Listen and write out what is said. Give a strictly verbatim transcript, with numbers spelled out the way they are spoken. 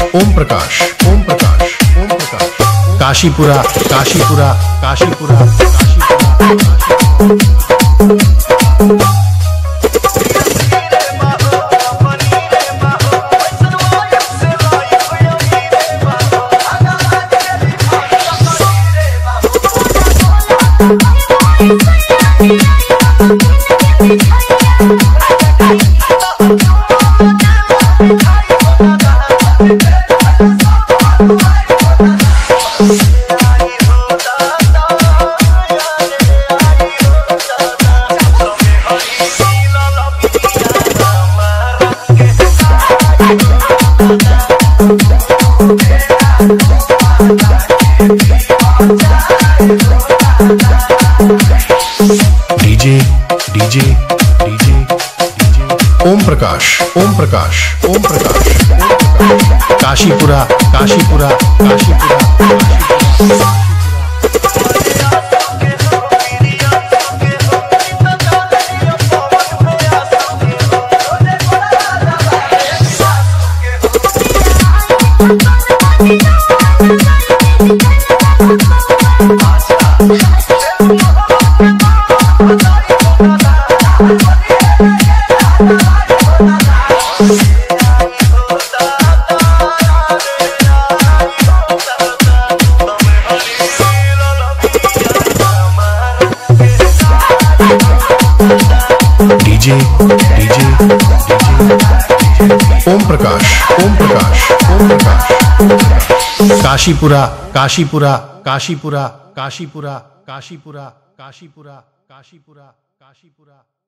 Om Prakash Om Prakash Om Prakash Kashipura Kashipura Kashipura DJ DJ DJ DJ Om Prakash Om Prakash Om Prakash Kashipura Kashipura Kashipura DJ DJ Om Prakash Om Prakash Om Prakash Kashipura Kashipura Kashipura Kashipura Kashipura Kashipura Kashipura Kashipura